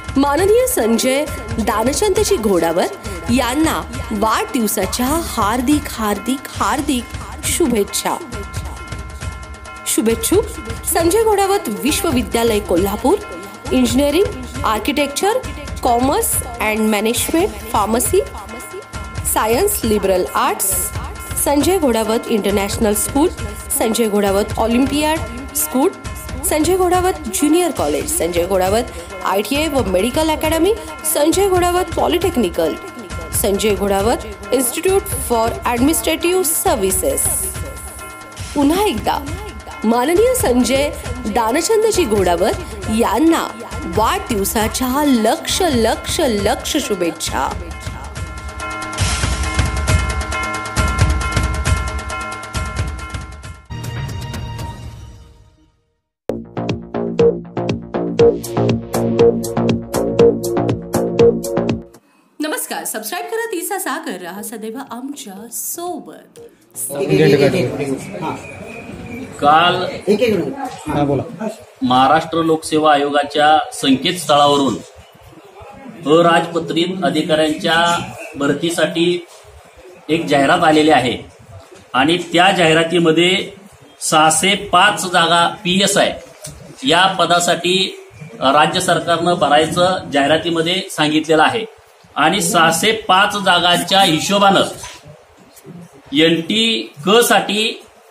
माननीय संजय दानचंदजी घोडावत यांना वाढदिवसाच्या हार्दिक हार्दिक हार्दिक शुभेच्छा। शुभेच्छुक संजय घोडावत विश्वविद्यालय Kolhapur, engineering, architecture, commerce and management, pharmacy, science, liberal arts, Sanjay Ghodawat international school, Sanjay Ghodawat olympiad school, Sanjay Ghodawat junior college, Sanjay Ghodawat ITI व medical academy, Sanjay Ghodawat polytechnical, Sanjay Ghodawat institute for administrative services. पुन्हा एकदा माननीय संजय दानचंदजी घोडावत यांना वाढदिवसाच्या लक्ष लक्ष लक्ष शुभेच्छा। नमस्कार, सबस्क्राईब करा तिसा सागर, रहा सदैव आमच्या सोबत। काल महाराष्ट्र लोकसेवा आयोगाच्या संकेतस्थळावरून अराजपत्रित अधिकाऱ्यांच्या भरतीसाठी एक जाहिरात आलेली आहे आणि त्या जाहिरातीमध्ये 605 जागा PSI या पदासाठी राज्य सरकारनं भरायचं जाहिरातीमध्ये सांगितलेलं आहे आणि 605 जागांच्या हिशोबानं NT क साठी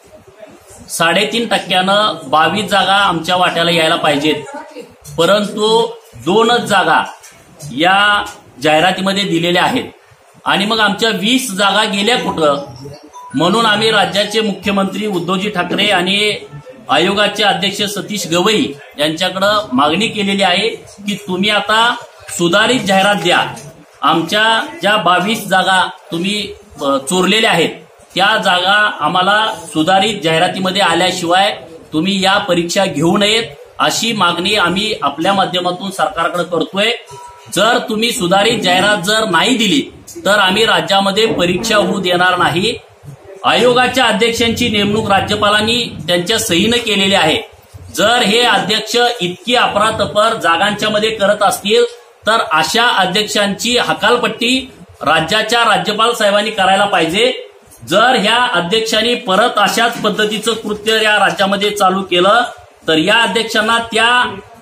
3.5% 22 जागा आमच्या वाट्याला यायला पाहिजेत, परंतु 2च जागा या जाहिरातीमध्ये दिलेल्या आहेत आणि मग आमच्या 20 जागा गेल्या कुठं? म्हणून आम्ही राज्याचे मुख्यमंत्री उद्धवजी ठाकरे आणि आयोगाचे अध्यक्ष सतीश गवई यांच्याकडे मागणी केलेली आहे की तुम्ही आता सुधारित जाहिरात द्या। आमच्या ज्या 22 जागा तुम्ही चोरलेल्या आहेत त्या जागा आम्हाला सुधारित जाहिरातीमध्ये आल्याशिवाय तुम्ही या परीक्षा घेऊ नयेत, अशी मागणी आम्ही आपल्या माध्यमातून सरकारकडे करतोय। जर तुम्ही सुधारित जाहिरात जर नाही दिली तर आम्ही राज्यामध्ये परीक्षा होऊ देणार नाही। आयोगाच्या अध्यक्षांची नेमणूक राज्यपालांनी त्यांच्या सहीनं केलेली आहे। जर हे अध्यक्ष इतकी अफरातफर जागांच्या मध्ये करत असतील तर अशा अध्यक्षांची हकालपट्टी राज्याच्या राज्यपाल साहेबांनी करायला पाहिजे। जर ह्या अध्यक्षांनी परत अशाच पद्धतीचं कृत्य या राज्यामध्ये चालू केलं तर या अध्यक्षांना त्या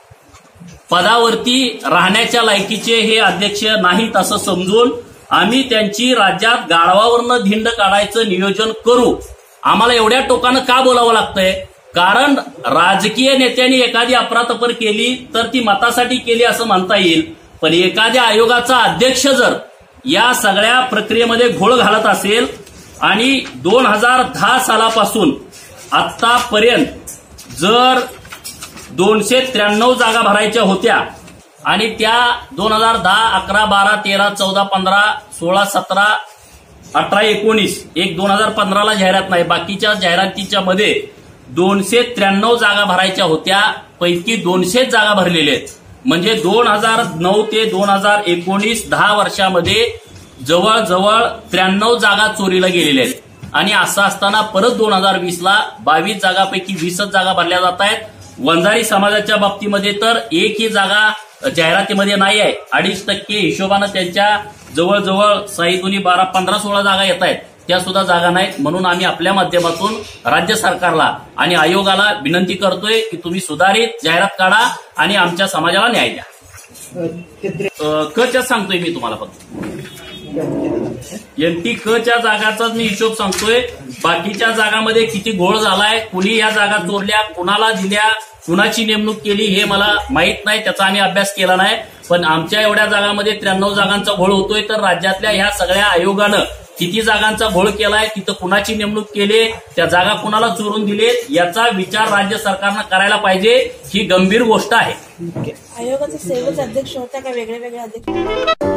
पदावरती राहण्याच्या लायकीचे हे अध्यक्ष नाहीत असं समजून आम्ही त्यांची राज्यात गाढवावरनं धिंड काढायचं नियोजन करू। आम्हाला एवढ्या टोकानं का बोलावं लागतंय? कारण राजकीय नेत्यांनी एखादी अफरातफर केली तर ती मतासाठी केली असं म्हणता येईल, पण एखाद्या आयोगाचा अध्यक्ष जर या सगळ्या प्रक्रियेमध्ये घोळ घालत असेल आणि 2010 सालापासून आतापर्यंत जर 293 जागा भरायच्या होत्या आणि त्या 2010, 11, 12, 13, 14, 15, 16, 17, 18, 19 एक 2015ला जाहिरात नाही, बाकीच्या जाहिरातीच्या मध्ये 293 जागा भरायच्या होत्या, पैकी 200 जागा भरलेल्या आहेत। म्हणजे 2009 ते 2019 10 वर्षामध्ये जवळजवळ 93 जागा चोरीला गेलेल्या आहेत आणि असं असताना परत 2020ला 22 जागापैकी 20च जागा भरल्या जात आहेत। वंजारी समाजाच्या बाबतीमध्ये तर एकही जागा जाहिरातीमध्ये नाही आहे। 2.5% हिशोबानं त्यांच्या जवळजवळ 6 दुनी 12, 15, 16 जागा येत आहेत, त्या सुद्धा जागा नाहीत। म्हणून आम्ही आपल्या माध्यमातून राज्य सरकारला आणि आयोगाला विनंती करतोय की तुम्ही सुधारित जाहिरात काढा आणि आमच्या समाजाला न्याय द्या। कच्या सांगतोय मी तुम्हाला फक्त NT क च्या जागाचाच मी हिशोब सांगतोय। बाकीच्या जागांमध्ये किती घोळ झालाय, कुणी या जागा चोरल्या, कुणाला दिल्या, कुणाची नेमणूक केली हे मला माहित नाही, त्याचा आम्ही अभ्यास केला नाही। पण आमच्या एवढ्या जागांमध्ये 93 जागांचा घोळ होतोय तर राज्यातल्या ह्या सगळ्या आयोगानं किती जागांचा घोळ केलाय, तिथं कुणाची नेमणूक केली, त्या जागा कुणाला चोरून दिले, याचा विचार राज्य सरकारनं करायला पाहिजे। ही गंभीर गोष्ट आहे। आयोगाचा सेवच अध्यक्ष होता का वेगळे वेगळे अध्यक्ष?